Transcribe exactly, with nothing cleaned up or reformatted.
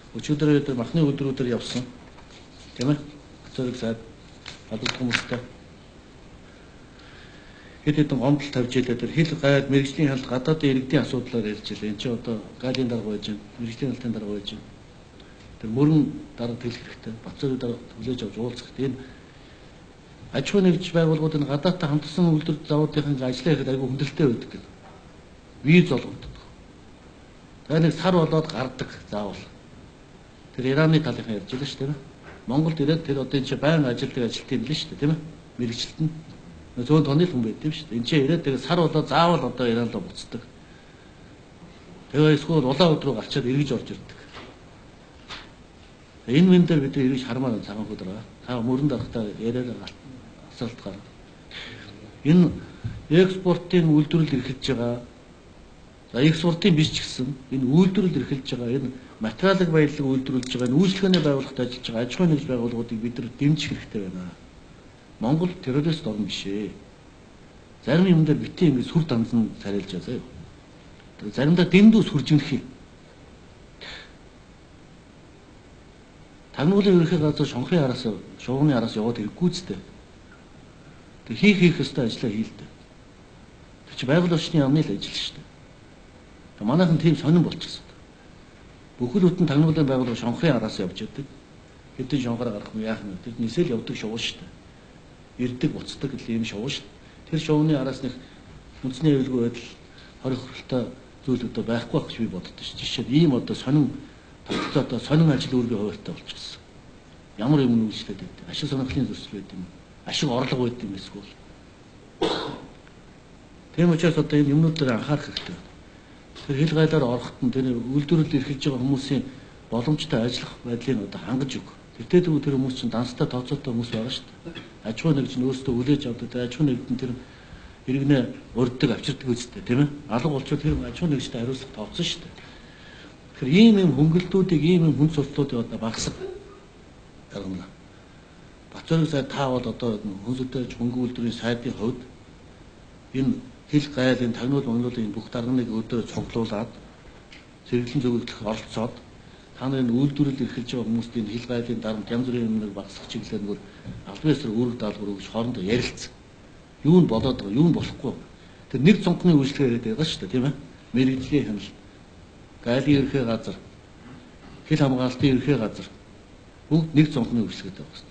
Өчигдөр өдөр махны өдрүүдээр явсан. Тийм ээ. Зөвхөн сайд албад хүмүүстэй хэд хэдэн гомдол тавьж илээ тэр хил гайд мэрэгжлийн хяналт гадаадын иргэдийн асуудлаар ярьж илээ. Энд чинь одоо галийн дарга байж байна. Мэрэгжлийн хяналтын дарга байж байна. Тэр мөрөн дарга тэлэх хэрэгтэй. Бацааны дарга хүлээж авч уулзах хэрэгтэй. Энэ аж ахуйн нэгж байгууллагуудын гадаадтай хамтсан үйлдвэр заводын ажлаа хийхэд айгүй хүндрэлтэй байдаг гэх. Виз олгогддог. Тэгээ нэг сар болоод гардаг заавал. Тэр Ираны талынхаа ярьж байлаа шүү дээ. Монголд ирээд тэр одоо энэ чинь байнга ажилтдаг ажилт юм л шүү дээ, тийм ээ. Мэргэжилт нь зөөн тооны хүн байд юм шүү дээ. Энд чинь ирээд тэгээ сар болоод заавал одоо Иран руу буцдаг. Тэгээ эсвэл улаан өдрөө гарчаад эргэж орж ирдэг. Энэ мэн дээр бид эргэж хармаар цагаан хөдөр байгаа. Та мөрөн дарахтаа яриад асуулт гарна. Энэ экспортын үйлдвэрлэл эрхэлж байгаа. За экспортын биш ч гэсэн энэ үйлдвэрлэл эрхэлж байгаа энэ материалын баялаг үйлдвэрлэж байгаа энэ үйлчлэгээний байгууллагад ажиллаж байгаа аж ахуйн нэгж байгууллагуудыг бид нар дэмжих хэрэгтэй байна. Монгол террорист орн биш ээ. Зарим юм дээр битээ ингэ сүр дандан царилж байгаа заяа. Тэр заримдаа дэндүү сүржинэх юм. Тагнуулын ерөнхий газар шонхын араас шуугны араас яваад хэрэггүй зү. Тэг хийх хийх ёстой ажлаа хийлдэ. Тэр чи байгаль орчны яамны л ажил шүү дээ. Манайхан тийм сонирн болчихсон. Бүхэл бүтэн тагнуулын байгууллага шонхын араас явж яадаг. Хэдэн шонхоор гарах юм яах нь. Тэр нисэл явдаг шувуу шүү дээ. Ирдэг буцдаг гэх юм шувуу шүү дээ. Тэр шувууны араас нэг үндэсний аюулгүй байдал хорих хөрөлтэй зүйлүүд байхгүй байх гэж би боддоо шүү. Жишээд ийм одоо сонин тогтцоо одоо сонин ажил үүргийн хуваартай болчихсон. Ямар юм үйлчлээд байдаг. Ашиг сонирхлын зөрчил байдаг юм. Ашиг орлого байдаг юм эсвэл. Тийм учраас одоо энэ юмнууд дээр анхаарах хэрэгтэй. Тэр хил гайлаар ороход нь тэр үйлдвэрлэл эрхэлж байгаа хүмүүсийн боломжтой ажиллах байдлыг одоо хангаж өг. Тэртээ дүү тэр хүмүүс чинь данстай тооцоотой хүмүүс байгаа шүү дээ. Аж ахуй нэгж нь өөрсдөө хүлээж авдаг. Аж ахуй нэгдэн тэр иргэнэ урддаг авчирдаг үстэй тийм ээ. Алга болчихвол тэр аж ахуй нэгжтэй хариуцлага тооцсон шүү дээ. Тэгэхээр ийм юм хөнгөлтүүдийг ийм юм хүн сурталчилтуудыг одоо багасгах гаргана. Бацааны сайд таавал одоо хүн сүлдэж хөнгөн үйлдвэрийн сайдын хувьд энэ хил гайлын тагнуул магнуулын бүх дарганыг өдөө цуглуулад зэрэглэн зөвлөх оролцоод та нарын үйлдвэрлэл эрхэлж байгаа хүмүүсийн хил гайлын дарамт янз бүрийн юмныг багасгах чиглэлээр албан ёсоор үүрэг даалгавар өгч хоорондоо ярилцсан. Юу нь болоод байгаа, юу нь болохгүй. Тэр нэг цонхны үйлчлэгээ яриад байгаа шүү дээ, тийм ээ. Мэргэжлийн хяналт, гайлын ерхий газар, хил хамгаалтын ерхий газар бүгд нэг цонхны үйлчлэгээтэй байна.